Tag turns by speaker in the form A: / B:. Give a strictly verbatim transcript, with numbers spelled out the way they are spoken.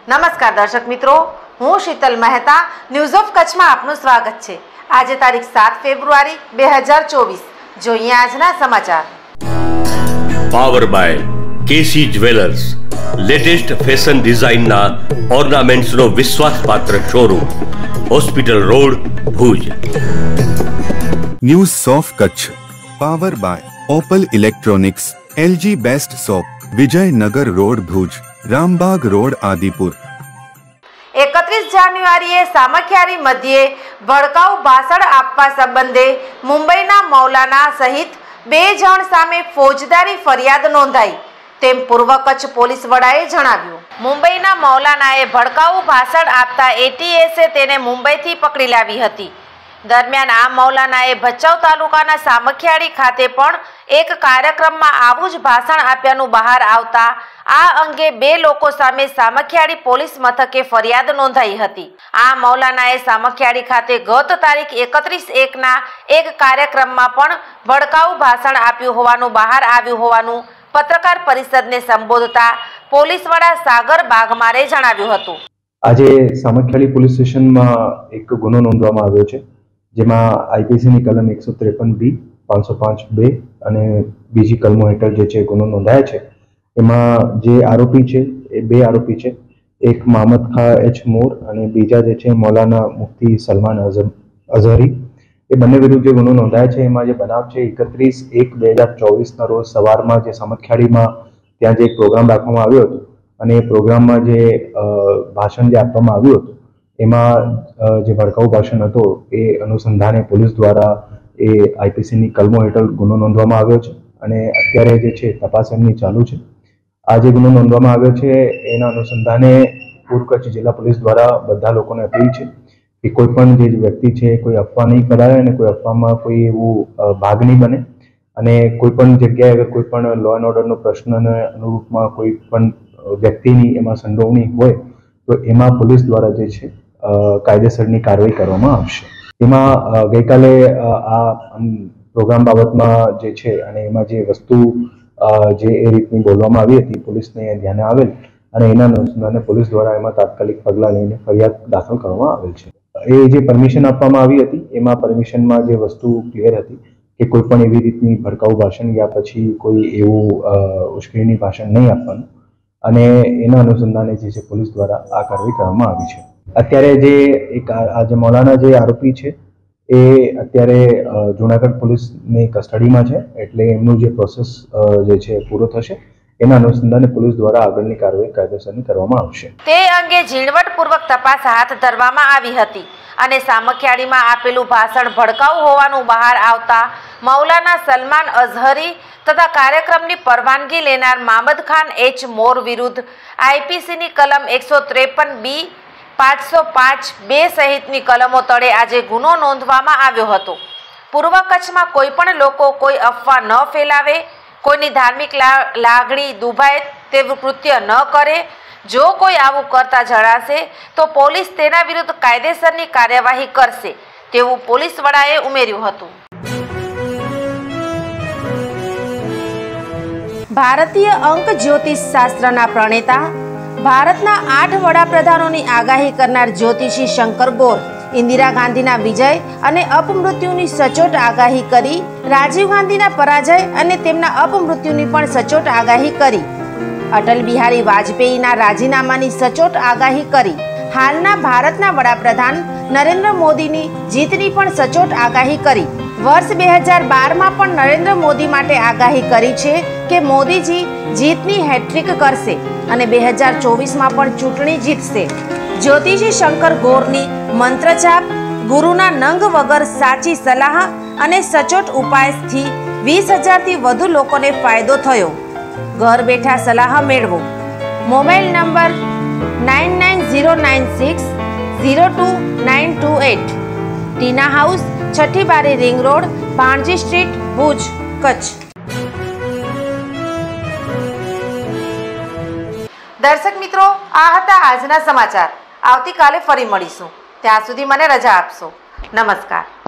A: નમસ્કાર દર્શક મિત્રો, હું શીતલ મહેતા ન્યૂઝ ઓફ કચ્છમાં આપનું સ્વાગત છે। આજે તારીખ સાત ફેબ્રુઆરી બે હજાર ચોવીસ। જોઈએ આજના સમાચાર।
B: Power by KC jewellers, latest fashion ડિઝાઇનના ઓર્નામેન્ટ્સનો વિશ્વાસપાત્ર showroom, hospital road, Bhuj.
C: News of Kutch power by Opal electronics, LG best shop, Vijaynagar road, Bhuj, Rambag road, Adipur.
A: એકત્રીસ જાન્યુઆરીએ સામખિયારી મધ્યે ભડકાઉ ભાષણ આપવા સંબંધે મુંબઈના મૌલાના સહિત બે જણ સામે ફોજદારી ફરિયાદ નોંધાઈ તેમ પૂર્વ કચ્છ પોલીસ વડાએ જણાવ્યું। મુંબઈના મૌલાનાએ ભડકાઉ ભાષણ આપતા એટીએસે તેને મુંબઈથી પકડી લાવી હતી। દરમિયાન આ મૌલાનાએ ભચાઉ તાલુકાના સામખિયારી ખાતે પણ એક કાર્યક્રમમાં આવું જ ભાષણ આપ્યાનું બહાર આવતા આ અંગે બે લોકો સામે સામખિયારી પોલીસ મથકે ફરિયાદ નોંધાઈ હતી। આ મૌલાનાએ સામખિયારી ખાતે ગત તારીખ એકત્રીસ એકના એક કાર્યક્રમમાં પણ ભડકાઉ ભાષણ આપ્યું હોવાનું બહાર આવ્યું હોવાનું પત્રકાર પરિષદને સંબોધતા પોલીસ વડા સાગર બાગમારે જણાવ્યું હતું।
D: આજે સામખિયારી પોલીસ સ્ટેશનમાં એક ગુનો નોંધવામાં આવ્યો છે, જેમાં આઈપીસીની કલમ એકસો ત્રેપન બી, પાંચસો પાંચ બે અને બીજી કલમો હેઠળ જે છે ગુનો નોંધાયા છે। એમાં જે આરોપી છે એ બે આરોપી છે, એક મહમદ ખા એચ મોર અને બીજા જે છે મૌલાના મુફ્તી સલમાન અઝહરી। એ બંને વિરુદ્ધ જે ગુનો નોંધાયા છે એમાં જે બનાવ છે એકત્રીસ એક બે હજાર ચોવીસના રોજ સવારમાં જે સામખિયારીમાં ત્યાં જે એક પ્રોગ્રામ રાખવામાં આવ્યો હતો અને એ પ્રોગ્રામમાં જે ભાષણ જે આપવામાં આવ્યું હતું એમાં જે ભડકાઉ ભાષણ હતો એ અનુસંધાને પોલીસ દ્વારા એ આઈપીસીની કલમો હેઠળ ગુનો નોંધવામાં આવ્યો છે અને અત્યારે જે છે તપાસ એમની ચાલુ છે। આ જે ગુનો નોંધવામાં આવ્યો છે એના અનુસંધાને પૂર્વ કચ્છ જિલ્લા પોલીસ દ્વારા બધા લોકોને અપીલ છે કે કોઈ પણ જે વ્યક્તિ છે કોઈ અફવા નહીં ફેલાવે અને કોઈ અફવામાં કોઈ એવું ભાગ નહીં બને અને કોઈ પણ જગ્યાએ અગર કોઈ પણ લો એન્ડ ઓર્ડરનો પ્રશ્નને અનુરૂપમાં કોઈ પણ વ્યક્તિની એમાં સંડોવણી હોય તો એમાં પોલીસ દ્વારા જે છે કાયદેસરની કાર્યવાહી કરવામાં આવશે। એમાં ગઈકાલે આ પ્રોગ્રામ બાબતમાં જે છે અને એમાં જે વસ્તુ જે એ રીતની બોલવામાં આવી હતી પોલીસને ધ્યાને આવેલ અને એના અનુસંધાને પોલીસ દ્વારા એમાં તાત્કાલિક પગલાં લઈને ફરિયાદ દાખલ કરવામાં આવેલ છે। એ જે પરમિશન આપવામાં આવી હતી એમાં પરમિશનમાં જે વસ્તુ ક્લિયર હતી કે કોઈ પણ એવી રીતની ભડકાઉ ભાષણ યા પછી કોઈ એવું ઉશ્કેરણી ભાષણ નહીં આપવાનું અને એના અનુસંધાને જે છે પોલીસ દ્વારા આ કાર્યવાહી કરવામાં આવી છે। અત્યારે જે એક આ જે મૌલાના જે આરોપી છે એ અત્યારે જુનાગઢ પોલીસની કસ્ટડીમાં છે, એટલે એમનું જે પ્રોસેસ જે છે પૂરો થશે એના અનુસંધાને પોલીસ દ્વારા આગળની કાર્યવાહી કાયદેસરની કરવામાં આવશે।
A: તે અંગે ઝીણવટપૂર્વક તપાસ હાથ ધરવામાં આવી હતી અને સામખિયારીમાં આપેલું ભાષણ ભડકાઉ હોવાનું બહાર આવતા મૌલાના સલમાન અઝહરી તથા કાર્યક્રમની પરવાનગી લેનાર મહમદ ખાન એચ મોર વિરુદ્ધ આઈપીસીની કલમ એકસો ત્રેપન બી, પાંચસો પાંચ બે સહિતની કલમો તળે આજે ગુનો નોંધવામાં આવ્યો હતો। પૂર્વ કચ્છમાં કોઈ પણ લોકો કોઈ અફવા ન ફેલાવે, કોઈની ધાર્મિક લાગણી દુભાય તેવું કૃત્ય ન કરે। જો કોઈ આવું કરતા જણાશે તો પોલીસ તેના વિરુદ્ધ કાયદેસરની કાર્યવાહી કરશે તેવું પોલીસ વડાએ ઉમેર્યું હતું। ભારતીય અંક જ્યોતિષ શાસ્ત્રના પ્રણેતા, ભારતના આઠ વડાપ્રધાનોની આગાહી કરનાર જ્યોતિષી શંકર ગોર ઇન્દિરા ગાંધીના વિજય અને અપમૃત્યુની સચોટ આગાહી કરી, રાજીવ ગાંધીના પરાજય અને તેમના અપમૃત્યુની પણ સચોટ આગાહી કરી, અટલ બિહારી વાજપેયીના રાજીનામાની સચોટ આગાહી કરી, હાલના ભારતના વડાપ્રધાન નરેન્દ્ર મોદીની જીતની પણ સચોટ આગાહી કરી। વર્ષ બે હજાર બારમાં પણ નરેન્દ્ર મોદી માટે આગાહી કરી છે કે મોદીજી જીતની હેટ્રિક કરશે અને બે હજાર ચોવીસમાં પણ ચૂંટણી જીતશે। જ્યોતિષી શંકર ગોરની મંત્રજાપ, ગુરુના નંગ વગર સાચી સલાહ અને સચોટ ઉપાયથી વીસ હજારથી વધુ લોકોને ફાયદો થયો। ઘર બેઠા સલાહ મેળવો। Mobile number nine nine zero nine six zero two nine two eight, Tina house, Chhathi Bari ring road, Bhanji street, Bhuj, Kutch. દર્શક મિત્રો, આ હતા આજના સમાચાર। આવતીકાલે ફરી મળીશું, ત્યાં સુધી મને રજા આપશો। નમસ્કાર।